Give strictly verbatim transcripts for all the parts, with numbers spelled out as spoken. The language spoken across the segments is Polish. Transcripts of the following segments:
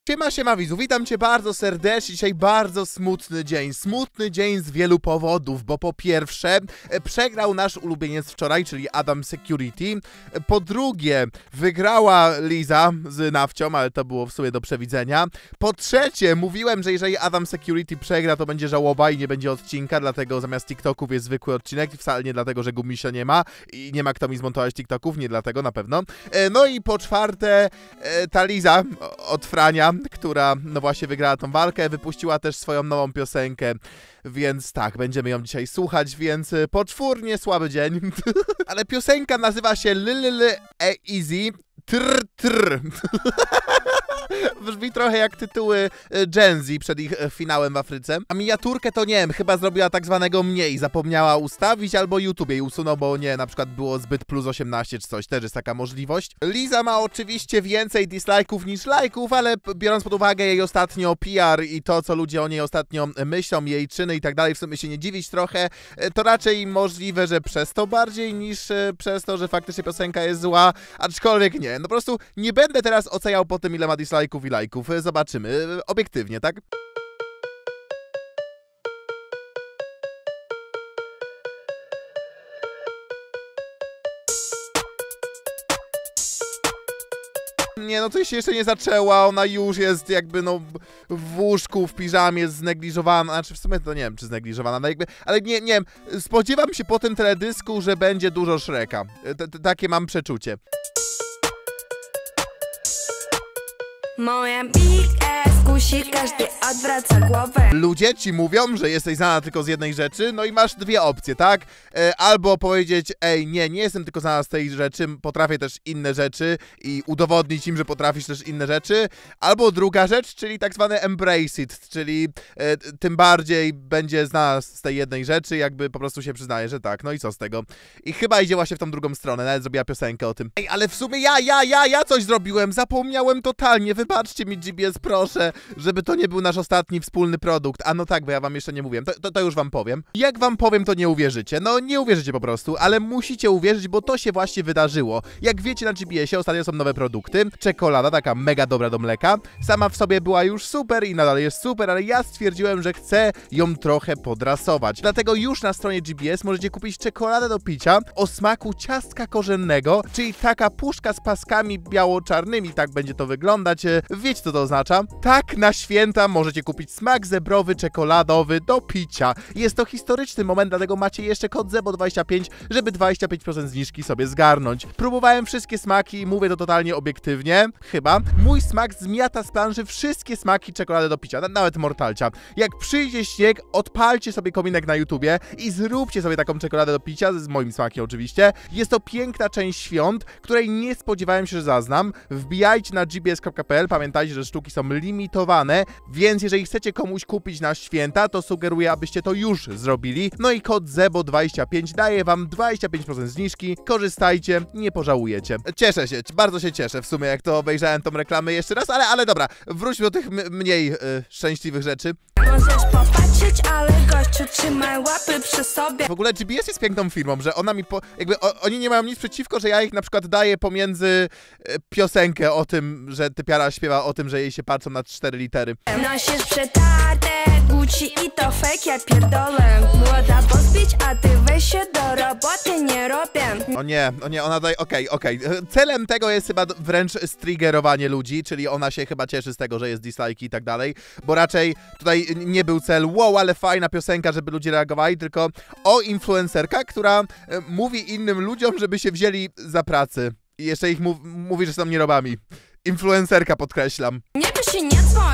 Siema, siema widzu, witam cię bardzo serdecznie. Dzisiaj bardzo smutny dzień. Smutny dzień z wielu powodów, bo po pierwsze przegrał nasz ulubieniec wczoraj, czyli Adam Security. Po drugie wygrała Liza z Nawcią, ale to było w sumie do przewidzenia. Po trzecie mówiłem, że jeżeli Adam Security przegra, to będzie żałoba i nie będzie odcinka, dlatego zamiast TikToków jest zwykły odcinek. Wcale nie dlatego, że Gumisia nie ma i nie ma kto mi zmontować TikToków, nie dlatego na pewno. No i po czwarte ta Liza od Frania, która no właśnie wygrała tą walkę, wypuściła też swoją nową piosenkę, więc tak, będziemy ją dzisiaj słuchać, więc poczwórnie słaby dzień. Ale piosenka nazywa się Lil Easy Trr Trr. Brzmi trochę jak tytuły Gen Z przed ich finałem w Afryce. A miniaturkę to nie wiem, chyba zrobiła tak zwanego mniej. Zapomniała ustawić albo YouTube jej usunął, bo nie, na przykład było zbyt plus osiemnaście czy coś. Też jest taka możliwość. Liza ma oczywiście więcej dislike'ów niż lajków, ale biorąc pod uwagę jej ostatnio P R i to, co ludzie o niej ostatnio myślą, jej czyny i tak dalej, w sumie się nie dziwić trochę, to raczej możliwe, że przez to bardziej niż przez to, że faktycznie piosenka jest zła, aczkolwiek nie. No po prostu nie będę teraz oceniał po tym, ile ma dislike'ów i lajków. Zobaczymy. Obiektywnie, tak? Nie, no to się jeszcze nie zaczęła, ona już jest jakby no w łóżku, w piżamie, znegliżowana, znaczy w sumie to nie wiem, czy znegliżowana, no jakby, ale nie, nie wiem, spodziewam się po tym teledysku, że będzie dużo Shreka. T takie mam przeczucie. Moja big ass kusi, każdy odwraca głowę. Ludzie ci mówią, że jesteś znana tylko z jednej rzeczy, no i masz dwie opcje, tak? E, albo powiedzieć, ej, nie, nie jestem tylko znana z tej rzeczy, potrafię też inne rzeczy i udowodnić im, że potrafisz też inne rzeczy. Albo druga rzecz, czyli tak zwane embrace it, czyli e, tym bardziej będzie znana z tej jednej rzeczy, jakby po prostu się przyznaje, że tak, no i co z tego? I chyba idzie właśnie w tą drugą stronę, nawet zrobiła piosenkę o tym. Ej, ale w sumie ja, ja, ja, ja coś zrobiłem, zapomniałem totalnie, wybaczcie mi G B S, proszę, żeby to nie był nasz ostatni wspólny produkt. A no tak, bo ja wam jeszcze nie mówiłem, to, to, to już wam powiem. Jak wam powiem, to nie uwierzycie. No nie uwierzycie po prostu, ale musicie uwierzyć, bo to się właśnie wydarzyło. Jak wiecie, na G B S ie ostatnio są nowe produkty. Czekolada, taka mega dobra do mleka. Sama w sobie była już super i nadal jest super, ale ja stwierdziłem, że chcę ją trochę podrasować. Dlatego już na stronie G B S możecie kupić czekoladę do picia o smaku ciastka korzennego, czyli taka puszka z paskami biało-czarnymi, tak będzie to wyglądać. Wiecie, co to oznacza? Tak, na święta możecie kupić smak zebrowy, czekoladowy do picia. Jest to historyczny moment, dlatego macie jeszcze kod Zebo dwadzieścia pięć, żeby dwadzieścia pięć procent zniżki sobie zgarnąć. Próbowałem wszystkie smaki i mówię to totalnie obiektywnie, chyba. Mój smak zmiata z planszy wszystkie smaki czekolady do picia, nawet mortalcia. Jak przyjdzie śnieg, odpalcie sobie kominek na YouTubie i zróbcie sobie taką czekoladę do picia, z moim smakiem oczywiście. Jest to piękna część świąt, której nie spodziewałem się, że zaznam. Wbijajcie na g b s kropka p l, pamiętajcie, że sztuki są limitowane, więc jeżeli chcecie komuś kupić na święta, to sugeruję, abyście to już zrobili. No i kod Zebo dwadzieścia pięć daje wam dwadzieścia pięć procent zniżki. Korzystajcie, nie pożałujecie. Cieszę się, bardzo się cieszę w sumie, jak to obejrzałem tą reklamę jeszcze raz, ale, ale dobra, wróćmy do tych mniej yy, szczęśliwych rzeczy. Możesz popatrzeć, ale gościu, trzymaj łapy przy sobie. W ogóle G B S jest piękną firmą, że ona mi po... jakby o, oni nie mają nic przeciwko, że ja ich na przykład daję pomiędzy e, piosenkę o tym, że typiara śpiewa o tym, że jej się patrzą na cztery litery. Nosisz przetarte Gucci i to fake, ja pierdolę. Młoda pozbić, a ty weź się do roboty, nie robię. O nie, o nie, ona daje, okej, okay, okej. Okay. Celem tego jest chyba wręcz striggerowanie ludzi, czyli ona się chyba cieszy z tego, że jest dislike i tak dalej, bo raczej tutaj nie był cel, wow, ale fajna piosenka, żeby ludzie reagowali, tylko o influencerka, która e, mówi innym ludziom, żeby się wzięli za pracy. I jeszcze ich mów, mówi, że są nierobami. Influencerka, podkreślam. Nie pisz i nie dzwoń,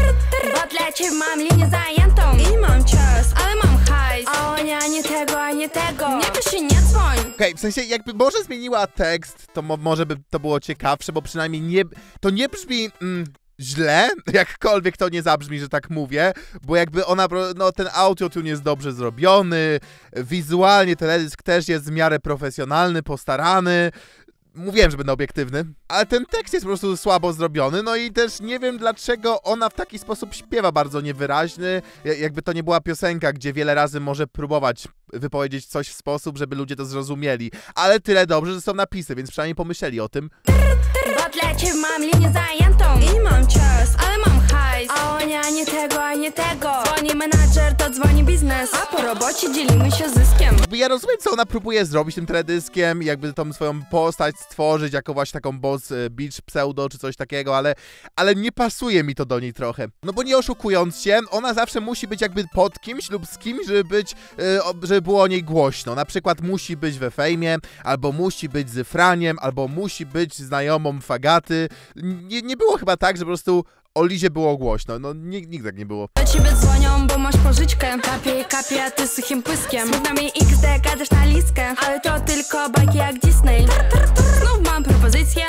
bo dla ciebie mam linię zajętą i mam czas, ale mam hajs. A nie, ani tego, ani tego. Nie pisz i nie dzwoń. Okej, okay, w sensie jakby może zmieniła tekst, to mo może by to było ciekawsze, bo przynajmniej nie, to nie brzmi... Mm, źle, jakkolwiek to nie zabrzmi, że tak mówię, bo jakby ona, no ten autotune jest dobrze zrobiony, wizualnie teledysk też jest w miarę profesjonalny, postarany. Mówiłem, że będę obiektywny, ale ten tekst jest po prostu słabo zrobiony, no i też nie wiem, dlaczego ona w taki sposób śpiewa bardzo niewyraźny, jakby to nie była piosenka, gdzie wiele razy może próbować wypowiedzieć coś w sposób, żeby ludzie to zrozumieli, ale tyle dobrze, że są napisy, więc przynajmniej pomyśleli o tym. Bo dla dla ciebie mam linię zajętą i mam czas, ale mam hajs. A oni ani tego, ani tego. Dzwoni menadżer, to dzwoni biznes, a po robocie dzielimy się zyskiem. Ja rozumiem, co ona próbuje zrobić tym teledyskiem, jakby tą swoją postać stworzyć jako właśnie taką boss bitch pseudo czy coś takiego, ale, ale nie pasuje mi to do niej trochę. No bo nie oszukując się, ona zawsze musi być jakby pod kimś lub z kimś, żeby być, żeby było o niej głośno. Na przykład musi być we fejmie, albo musi być z Franiem, albo musi być znajomą Fagaty. Nie, nie było chyba tak, że po prostu o Lizie było głośno. No nigdy tak nie było. Do ciebie dzwonią, bo masz pożyczkę. Kapie, kapie, a ty suchym pyskiem. Smutna mi iks de, gadasz na listkę. Ale to tylko bajki jak Disney. Znów mam propozycję.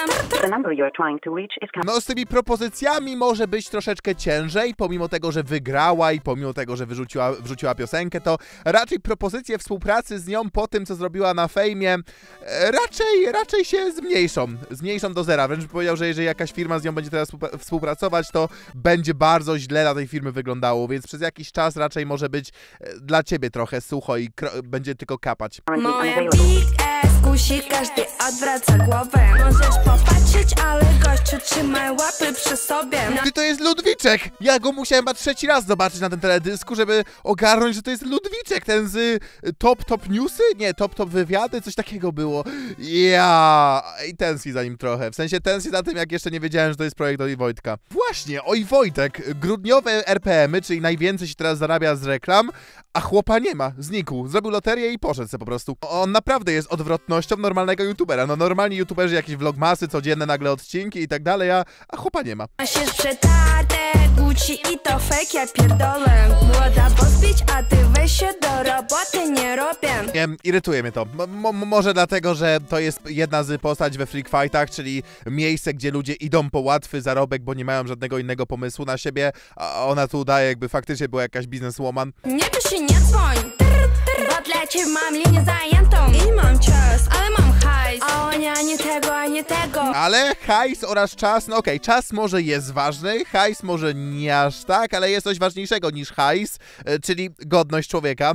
No z tymi propozycjami może być troszeczkę ciężej, pomimo tego, że wygrała i pomimo tego, że wyrzuciła, wrzuciła piosenkę, to raczej propozycje współpracy z nią po tym, co zrobiła na fejmie, raczej, raczej się zmniejszą. Zmniejszą do zera. Wręcz powiedział, że jeżeli jakaś firma z nią będzie teraz współpracować, to będzie bardzo źle na tej firmy wyglądało, więc przez jakiś czas raczej może być dla ciebie trochę sucho i będzie tylko kapać. Moja big ass kusi, każdy odwraca głowę. Możesz popatrzeć, ale gościu trzymaj łapy przy sobie. Ty, to jest Ludwiczek! Ja go musiałem chyba trzeci raz zobaczyć na tym teledysku, żeby ogarnąć, że to jest Ludwiczek, ten z y, Top Top Newsy? Nie, Top Top Wywiady, coś takiego było. Ja i tęsknię za nim trochę. W sensie tęsknię za tym, jak jeszcze nie wiedziałem, że to jest projekt Oj Wojtka. Właśnie, Oj Wojtek, grudniowe er pe emy, czyli najwięcej się teraz zarabia z reklam, a chłopa nie ma, znikł. Zrobił loterię i poszedł sobie po prostu. On naprawdę jest odwrotnością normalnego youtubera. No normalni youtuberzy, jakieś vlogmasy, codzienne nagle odcinki i tak dalej, a, a chłopa nie ma. Masz już przetarte Gucci i to fake, ja pierdolę. Młoda pozbić, a ty weź się do roboty, nie robię. Nie, irytuje mnie to. Mo może dlatego, że to jest jedna z postaci we Freak Fightach, czyli miejsce, gdzie ludzie idą po łatwy zarobek, bo nie mają żadnego innego pomysłu na siebie, a ona tu udaje, jakby faktycznie była jakaś bizneswoman. Nie pisz i nie dzwoń, bo dla ciebie mam linię zajętą i mam czas, ale mam hajs. A oni ani tego, ani tego. Ale hajs oraz czas, no okej, okay, czas może jest ważny, hajs może nie aż tak, ale jest coś ważniejszego niż hajs, czyli godność człowieka.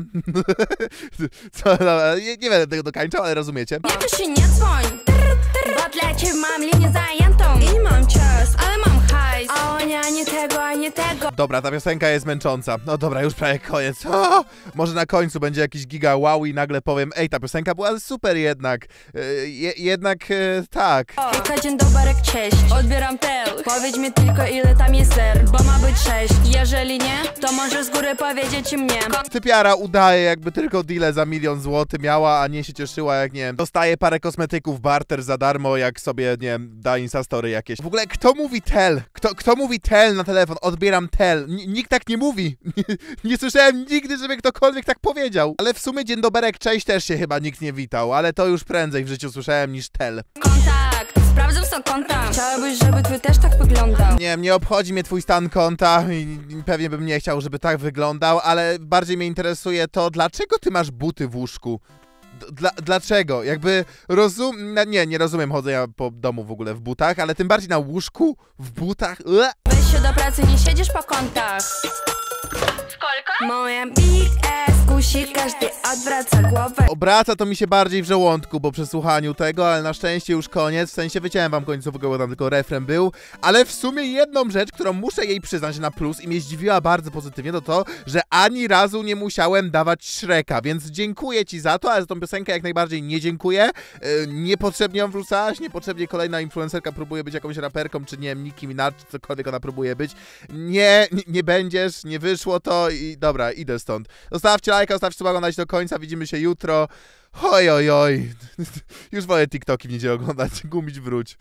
Co, no, nie, nie będę tego dokończał, ale rozumiecie. Nie pisz i nie dzwoń, bo dla ciebie mam linię zajętą i mam czas, ale mam hajs. A oni ani tego, ani tego. Dobra, ta piosenka jest męcząca. No dobra, już prawie koniec. O, może na końcu będzie jakiś giga wow i nagle powiem, ej, ta piosenka była super jednak. Je, jednak e, tak. Hejka, dzień dobry, cześć. Odbieram tel. Powiedz mi tylko, ile tam jest ser, bo ma być sześć. Jeżeli nie, to możesz z góry powiedzieć mnie. Typiara udaje, jakby tylko deale za milion złotych miała, a nie się cieszyła, jak nie wiem, dostaje parę kosmetyków barter za darmo, jak sobie, nie wiem, da instastory jakieś. W ogóle kto mówi tel? Kto, kto mówi tel na telefon? Odbieram tel. N nikt tak nie mówi. Nie słyszałem nigdy, żeby ktokolwiek tak powiedział. Ale w sumie dzień doberek, cześć też się chyba nikt nie witał, ale to już prędzej w życiu słyszałem niż tel. Kontakt, sprawdzam stan konta. Chciałabyś, żeby twój też tak wyglądał? Nie wiem, nie obchodzi mnie twój stan konta i pewnie bym nie chciał, żeby tak wyglądał, ale bardziej mnie interesuje to, dlaczego ty masz buty w łóżku? Dla, dlaczego? Jakby rozum... Nie, nie rozumiem chodzenia po domu w ogóle w butach, ale tym bardziej na łóżku, w butach. Ue. Weź się do pracy, nie siedzisz po kątach. Skolka? Moja big ass kusi, każdy odwraca głowę. Obraca to mi się bardziej w żołądku po przesłuchaniu tego, ale na szczęście już koniec. W sensie wyciąłem wam końcówkę, bo tam tylko refren był. Ale w sumie jedną rzecz, którą muszę jej przyznać na plus i mnie zdziwiła bardzo pozytywnie, to to, że ani razu nie musiałem dawać Shreka, więc dziękuję ci za to, ale za tą piosenkę jak najbardziej nie dziękuję. Yy, niepotrzebnie ją wrzucałaś, niepotrzebnie kolejna influencerka próbuje być jakąś raperką, czy nie wiem, Nicki Minaj, czy cokolwiek ona próbuje być. Nie, nie, nie będziesz, nie wyszło to i dobra, idę stąd. Zostawcie lajka, zostawcie suba, oglądać do końca, widzimy się jutro. Oj, oj, oj. Już wolę TikToki w niedzielę oglądać, gumić wróć.